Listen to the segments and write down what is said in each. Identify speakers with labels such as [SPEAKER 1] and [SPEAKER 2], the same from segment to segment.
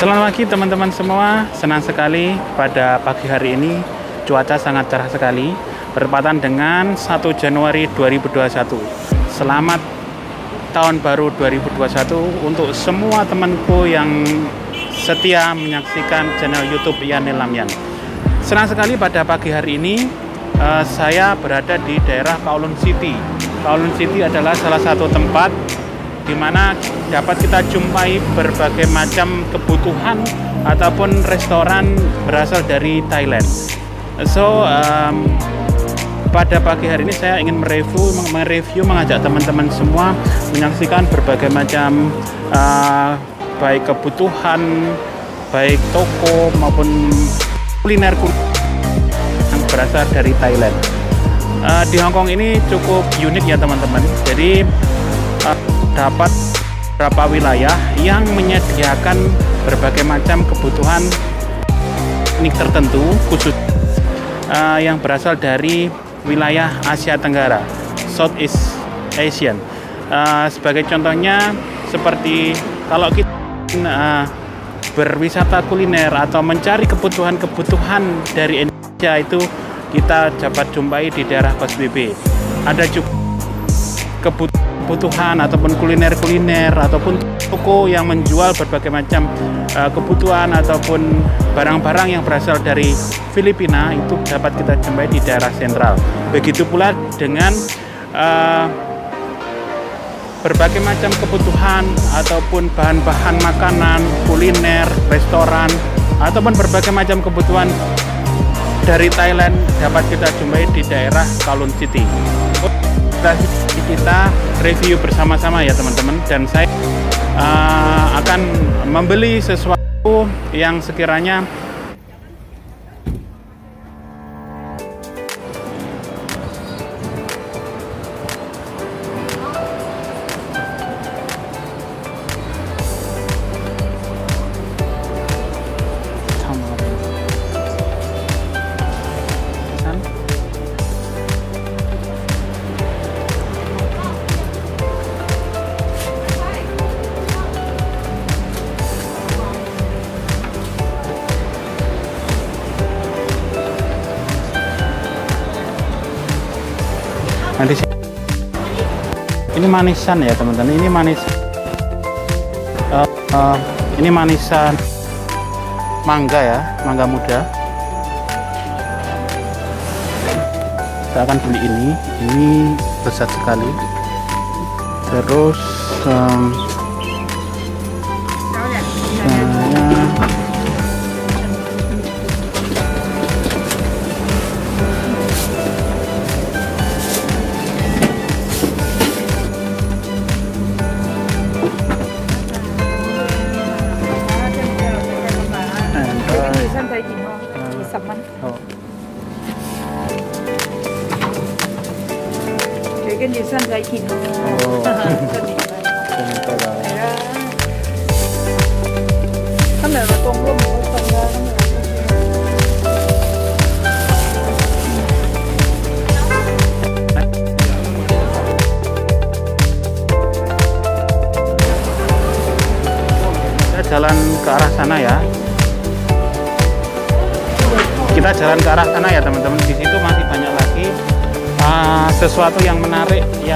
[SPEAKER 1] Selamat pagi teman-teman semua. Senang sekali pada pagi hari ini cuaca sangat cerah sekali bertepatan dengan 1 Januari 2021. Selamat tahun baru 2021 untuk semua temanku yang setia menyaksikan channel YouTube Ian Lamyan. Senang sekali pada pagi hari ini saya berada di daerah Kowloon City. Kowloon City adalah salah satu tempat di mana dapat kita jumpai berbagai macam kebutuhan ataupun restoran berasal dari Thailand. Pada pagi hari ini saya ingin mereview mengajak teman-teman semua menyaksikan berbagai macam baik kebutuhan, baik toko maupun kuliner yang berasal dari Thailand. Di Hong Kong ini cukup unik ya teman-teman. Jadi dapat beberapa wilayah yang menyediakan berbagai macam kebutuhan unik tertentu khusus yang berasal dari wilayah Asia Tenggara, Southeast Asian. Sebagai contohnya seperti kalau kita berwisata kuliner atau mencari kebutuhan-kebutuhan dari Indonesia itu kita dapat jumpai di daerah Kos BB. Ada juga kebutuhan ataupun kuliner ataupun toko yang menjual berbagai macam kebutuhan ataupun barang-barang yang berasal dari Filipina itu dapat kita jumpai di daerah sentral. Begitu pula dengan berbagai macam kebutuhan ataupun bahan-bahan makanan, kuliner, restoran ataupun berbagai macam kebutuhan dari Thailand dapat kita jumpai di daerah Kowloon City. Kita review bersama-sama ya teman-teman, dan saya akan membeli sesuatu yang sekiranya ini manisan ya teman-teman, ini ini manisan mangga ya, mangga muda. Saya akan beli ini besar sekali. Terus jalan ke arah sana ya. Kita jalan ke arah sana ya teman-teman. Di situ masih banyak lagi sesuatu yang menarik yang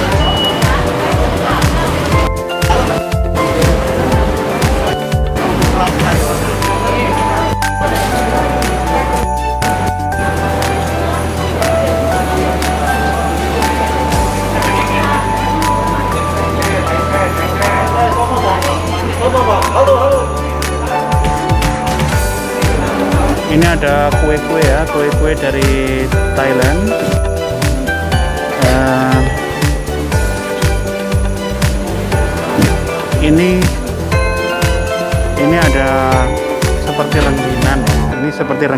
[SPEAKER 1] ini ada kue-kue ya, kue-kue dari Thailand. Ini ada seperti rengginan ya. Ini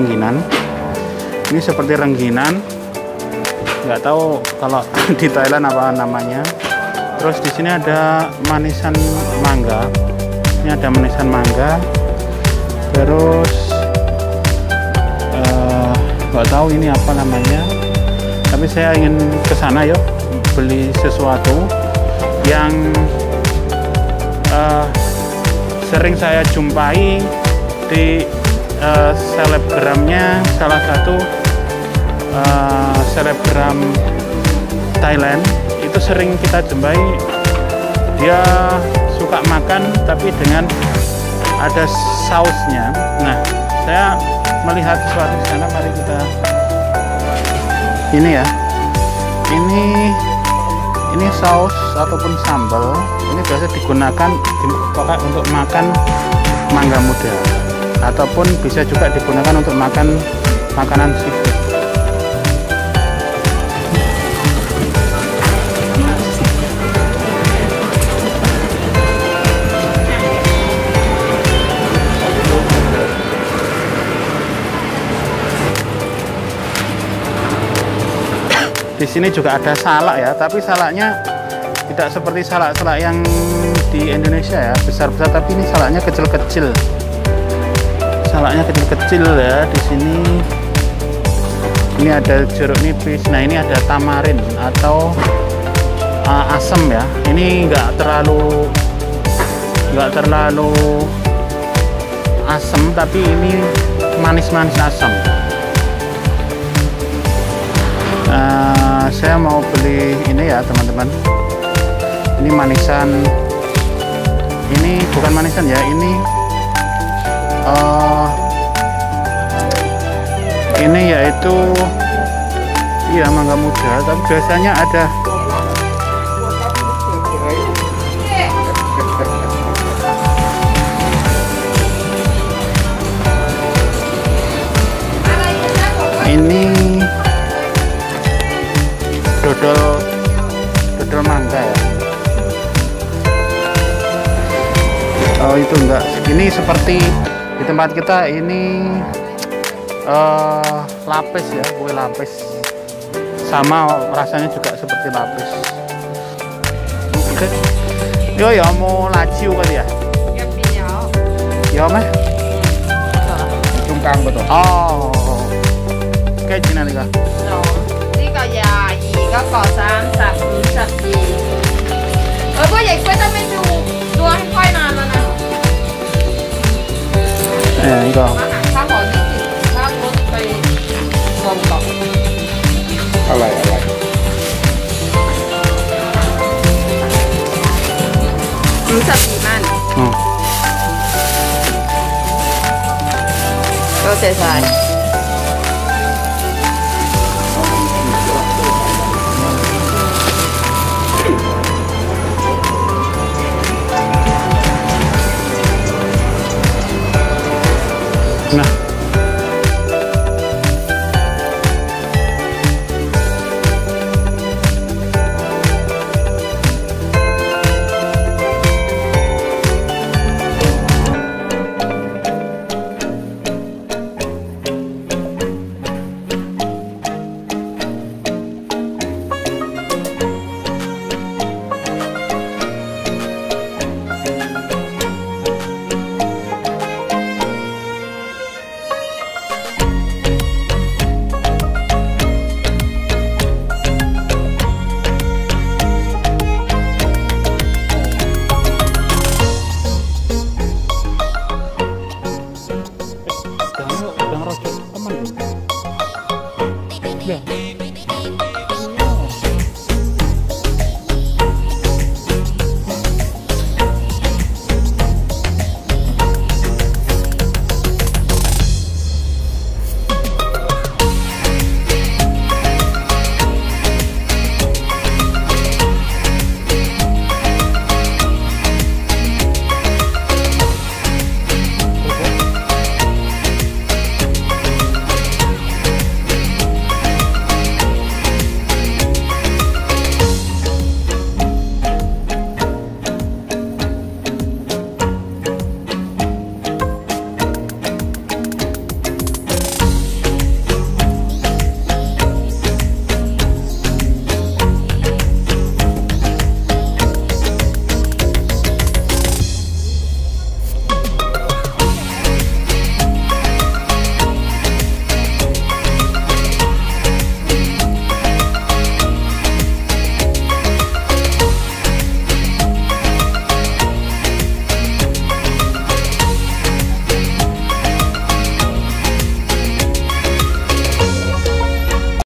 [SPEAKER 1] seperti rengginan. Nggak tahu kalau di Thailand apa namanya. Terus di sini ada manisan mangga. Ini ada manisan mangga. Terus nggak tahu ini apa namanya, tapi saya ingin ke sana yuk beli sesuatu yang sering saya jumpai di selebgramnya salah satu selebgram Thailand. Itu sering kita jumpai, dia suka makan tapi dengan ada sausnya. Nah, saya melihat sesuatu di sana. Mari kita ini ya, ini saus ataupun sambal ini biasa digunakan untuk makan mangga muda, ataupun bisa juga digunakan untuk makan makanan seafood. Di sini juga ada salak ya, tapi salaknya tidak seperti salak-salak yang di Indonesia ya, besar-besar, tapi ini salaknya kecil-kecil. Salaknya kecil-kecil ya di sini. Ini ada jeruk nipis. Nah, ini ada tamarin atau asam ya. Ini nggak terlalu asam, tapi ini manis-manis asam. Saya mau beli ini ya teman-teman. Ini manisan. Ini bukan manisan ya. Ini yaitu iya mangga muda. Tapi biasanya ada ini dodol mangga ya. Oh itu enggak, ini seperti di tempat kita ini lapis ya, kue lapis, sama rasanya juga seperti lapis. Yo ya mau laju kali ya? Ya meh? Cungkang betul. Oh, kayak gini nih kak?
[SPEAKER 2] 呢個22嗰個30、52。我不亦覺得咩做開難啦呢？
[SPEAKER 1] 呢個。
[SPEAKER 2] 我行差行啲差唔多對旺角。
[SPEAKER 3] อะไร
[SPEAKER 2] 52蚊。
[SPEAKER 1] 嗯。
[SPEAKER 2] 多謝晒。